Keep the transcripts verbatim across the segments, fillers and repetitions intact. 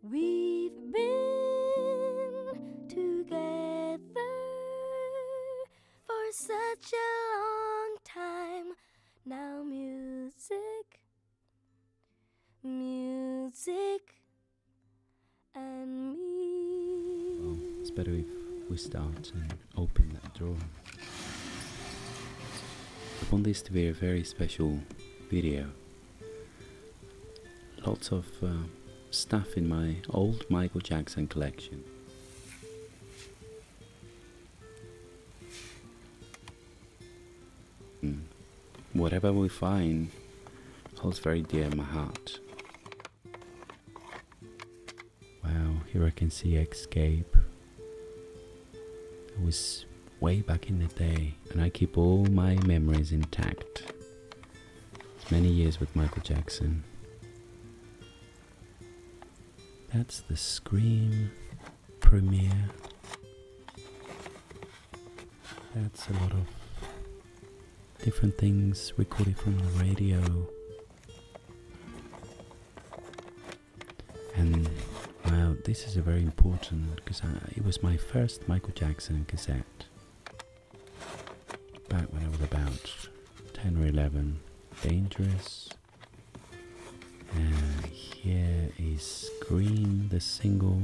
We've been together for such a long time. Now music, music, and me. Well, it's better if we start and open that drawer. I want this to be a very special video. Lots of uh, stuff in my old Michael Jackson collection. Mm. Whatever we find holds very dear in my heart. Wow, here I can see Escape. It was way back in the day, and I keep all my memories intact. It's many years with Michael Jackson. That's the Scream premiere. That's a lot of different things recorded from the radio. And wow, this is a very important, because it was my first Michael Jackson cassette. Back when I was about ten or eleven. Dangerous. And here is Scream, the single.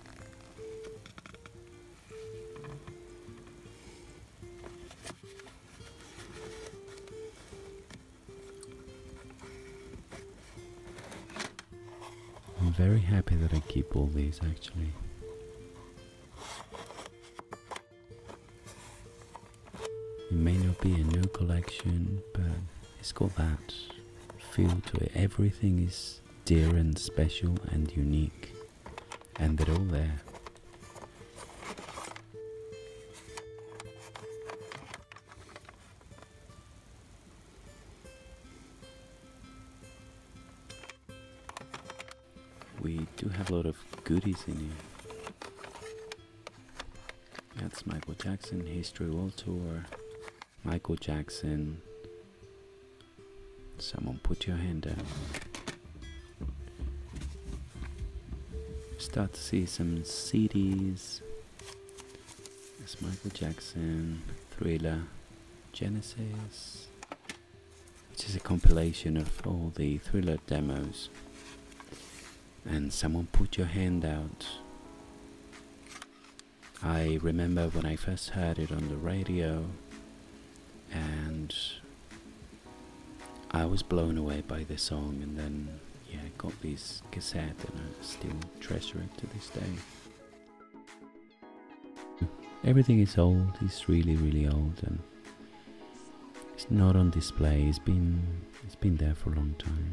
I'm very happy that I keep all these actually. It may not be a new collection, but it's got that feel to it. Everything is dear and special and unique, and they're all there. We do have a lot of goodies in here. That's Michael Jackson History World Tour. Michael Jackson. Someone put your hand down. Start to see some C Ds. There's Michael Jackson, Thriller, Genesis, which is a compilation of all the Thriller demos. And Someone Put Your Hand Out. I remember when I first heard it on the radio, and I was blown away by the song, and then yeah, I got this cassette and I still treasure it to this day. Everything is old, it's really really old, and it's not on display. It's been it's been there for a long time.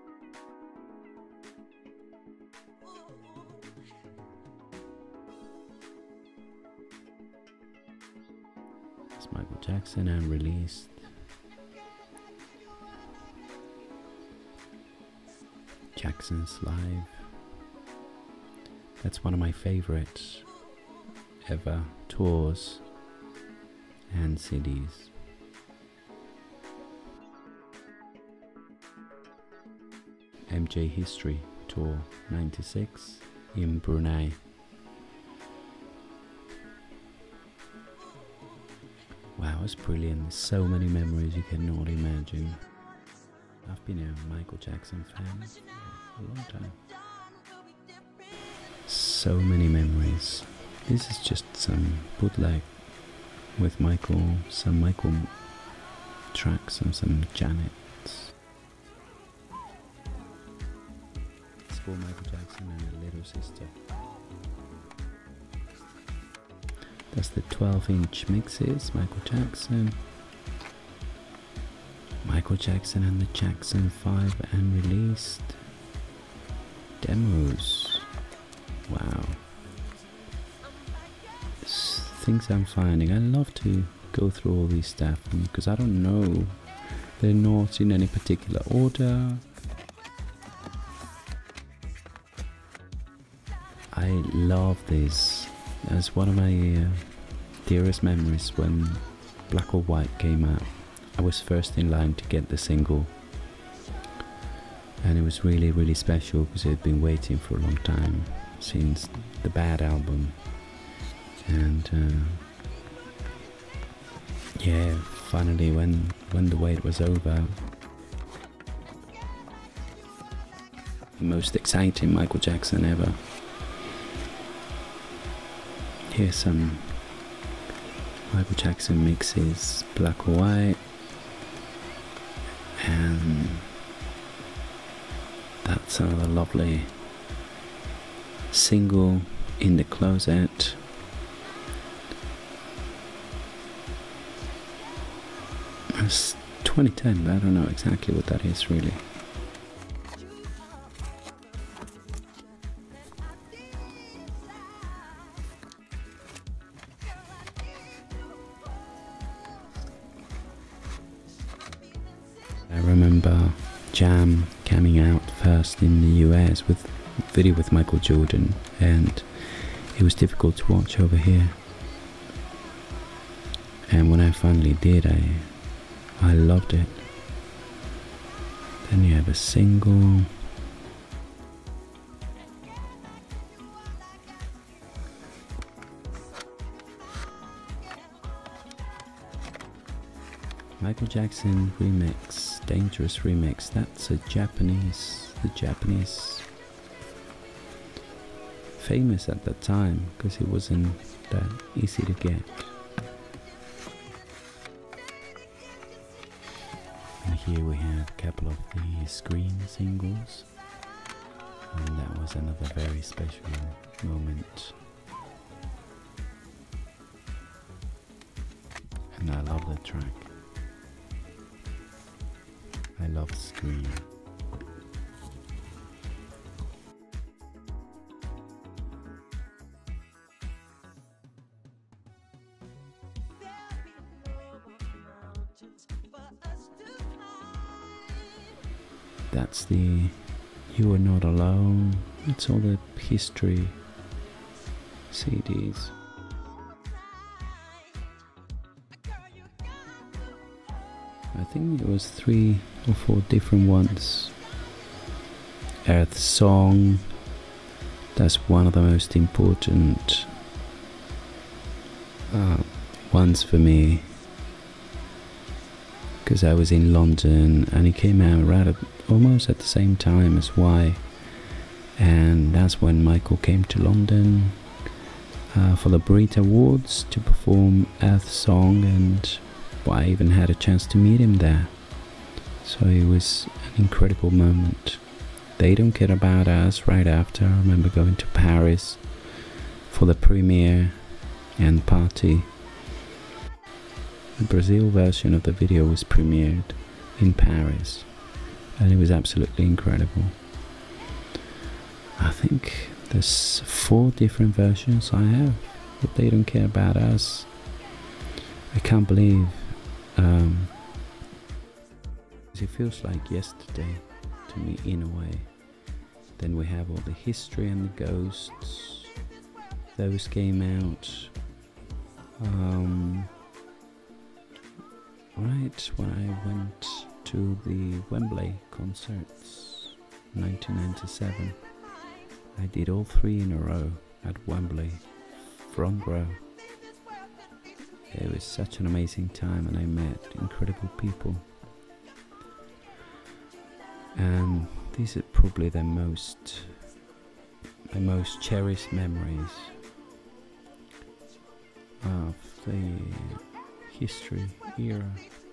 It's Michael Jackson unreleased. Jackson's Live. That's one of my favorite ever tours and C Ds. M J History Tour ninety-six in Brunei. Wow, it's brilliant. There's so many memories you cannot imagine. I've been a Michael Jackson fan for a long time. So many memories. This is just some bootleg with Michael, some Michael tracks and some Janets. It's for Michael Jackson and a little sister. That's the twelve inch mixes, Michael Jackson. Michael Jackson and the Jackson five unreleased demos. Wow. It's things I'm finding. I love to go through all these stuff because I don't know. They're not in any particular order. I love this. That's one of my uh, dearest memories when Black or White came out. I was first in line to get the single. And it was really, really special because I'd been waiting for a long time since the Bad album. And uh, yeah, finally when, when the wait was over, the most exciting Michael Jackson ever. Here's some Michael Jackson mixes, black or white, and that's another lovely single, In the Closet. It's twenty ten, but I don't know exactly what that is really. I remember Jam coming out first in the U S with a video with Michael Jordan, and it was difficult to watch over here. And when I finally did, I I loved it. Then you have a single. Michael Jackson remix, Dangerous remix. That's a Japanese, the Japanese, famous at that time because it wasn't that easy to get. And here we have a couple of the Scream singles, and that was another very special moment. And I love that track. I love Scream. That's the You Are Not Alone. It's all the history C Ds. I think it was three or four different ones. Earth Song, that's one of the most important uh, ones for me, because I was in London and it came out right at, almost at the same time as Y, and that's when Michael came to London uh, for the Brit Awards to perform Earth Song, and well, I even had a chance to meet him there. So it was an incredible moment. They Don't Care About Us right after. I remember going to Paris for the premiere and party. The Brazil version of the video was premiered in Paris, and it was absolutely incredible. I think there's four different versions I have of They Don't Care About Us. I can't believe um, it feels like yesterday to me in a way. Then we have all the history and the ghosts. Those came out um, right when I went to the Wembley concerts, nineteen ninety-seven. I did all three in a row at Wembley, front row. It was such an amazing time, and I met incredible people. And these are probably the most, the most cherished memories of the history era.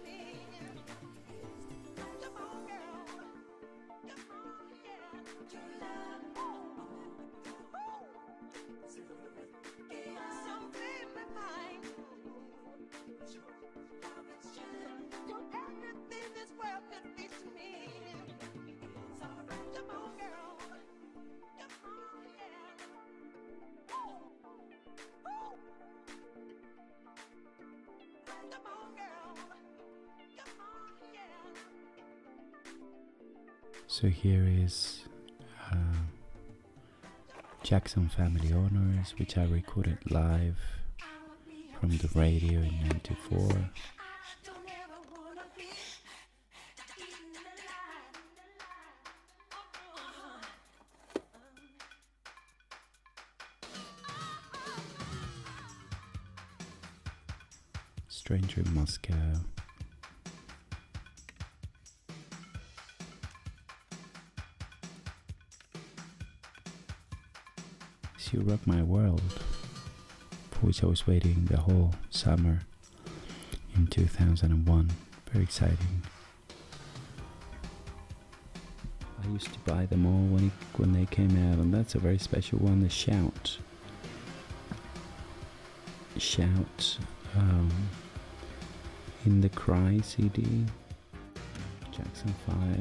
So here is uh, Jackson Family Honors, which I recorded live from the radio in ninety-four. Stranger in Moscow. You Rock My World, for which I was waiting the whole summer in two thousand one. Very exciting. I used to buy them all when, it, when they came out, and that's a very special one, the Shout. Shout um, in the Cry C D, Jackson five,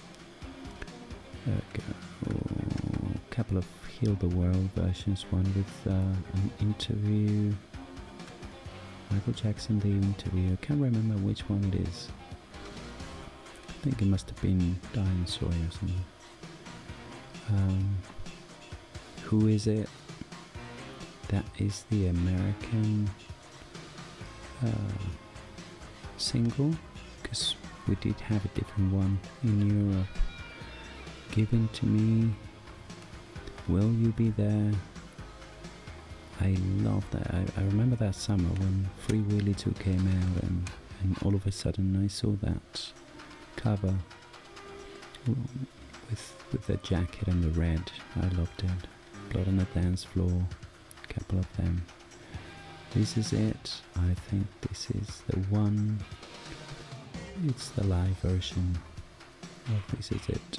a couple of Heal the World versions, one with uh, an interview, Michael Jackson the interview, I can't remember which one it is. I think it must have been Diane Sawyer or something. Um, who is it? That is the American uh, single, because we did have a different one in Europe. Given to Me, Will You Be There? I love that. I, I remember that summer when Free Willy two came out, and, and all of a sudden I saw that cover with with the jacket and the red. I loved it. Blood on the Dance Floor, a couple of them. This Is It. I think this is the one. It's the live version of This Is It.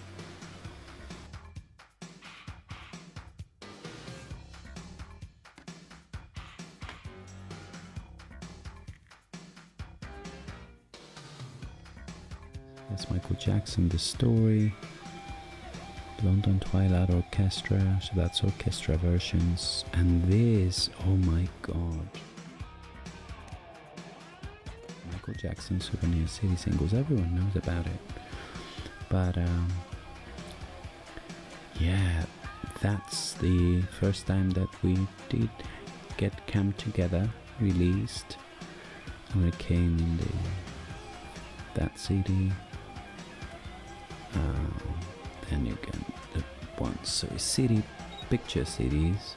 That's Michael Jackson, The Story, London Twilight Orchestra, so that's orchestra versions, and this, oh my god, Michael Jackson Souvenir City Singles, everyone knows about it, but um, yeah, that's the first time that we did get Come Together released, and it came in the, that C D. Um, then you get the ones, so C D picture C Ds.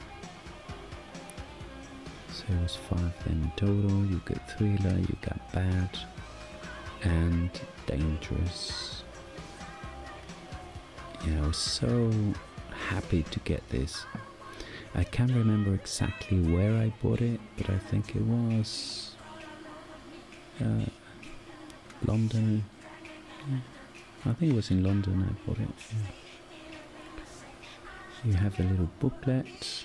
So it was five then in total. You got Thriller, you got Bad, and Dangerous. Yeah, I was so happy to get this. I can't remember exactly where I bought it, but I think it was uh, London. Yeah. I think it was in London I bought it. Yeah. You have a little booklet.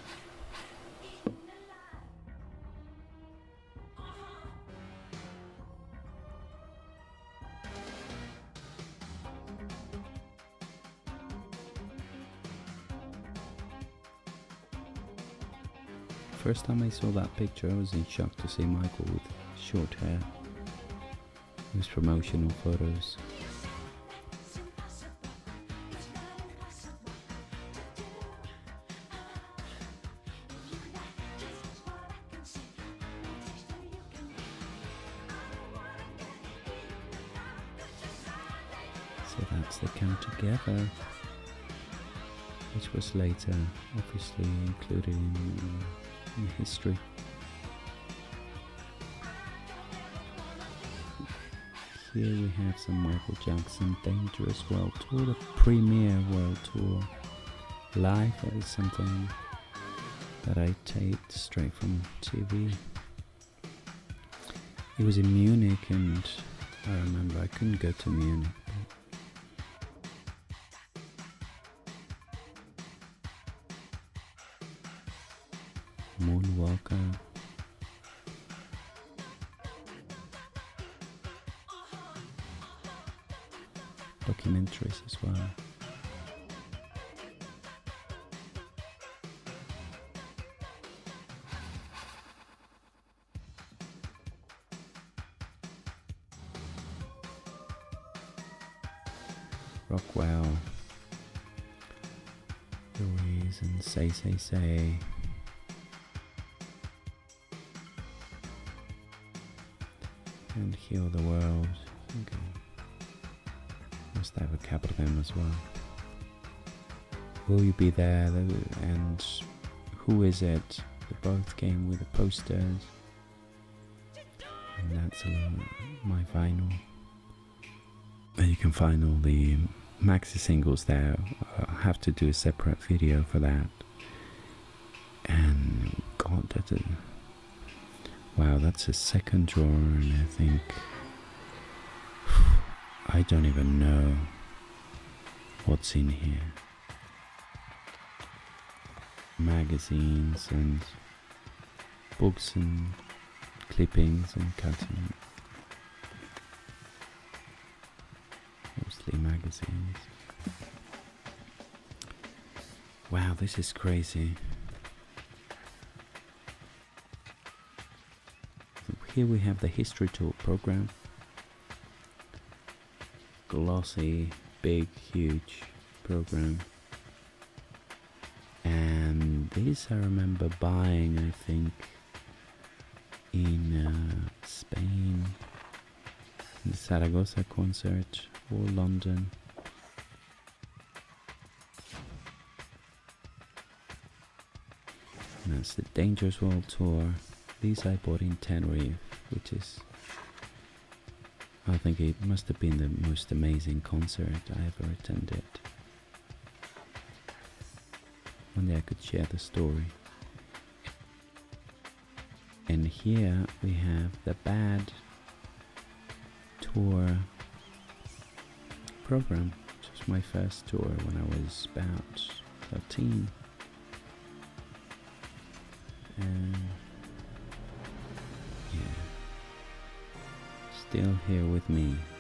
First time I saw that picture, I was in shock to see Michael with short hair. His promotional photos. So that's the Come Together, which was later obviously included in, in history. Here we have some Michael Jackson Dangerous World Tour, the premier world tour. Live, that is something that I taped straight from T V. It was in Munich, and I remember I couldn't go to Munich. Moonwalker. Documentaries as well. Rockwell, Louise, and Say Say Say. And Heal the World. Okay. Must have a couple of them as well. Will You Be There? And Who Is It? They both came with the posters. And that's a lot, my vinyl. And you can find all the maxi singles there. I'll have to do a separate video for that. And God, that's a wow, that's a second drawer, and I think I don't even know what's in here. Magazines and books and clippings and cutting. Mostly magazines. Wow, this is crazy. Here we have the History Tool program. Glossy, big, huge program. And this I remember buying, I think, in uh, Spain, in the Zaragoza concert, or London. And that's the Dangerous World Tour. These I bought in Tenerife, which is, I think it must have been the most amazing concert I ever attended. One day I could share the story. And here we have the Bad Tour program, which was my first tour when I was about thirteen. And yeah, still here with me.